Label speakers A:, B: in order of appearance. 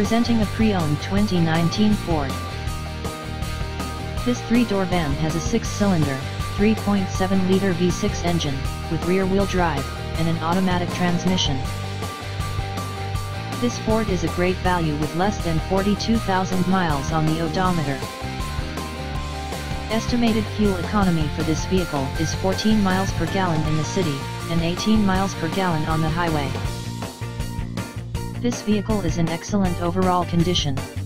A: Presenting a pre-owned 2019 Ford. This 3-door van has a 6-cylinder, 3.7-liter V6 engine, with rear-wheel drive, and an automatic transmission. This Ford is a great value with less than 42,000 miles on the odometer. Estimated fuel economy for this vehicle is 14 miles per gallon in the city, and 18 miles per gallon on the highway. This vehicle is in excellent overall condition.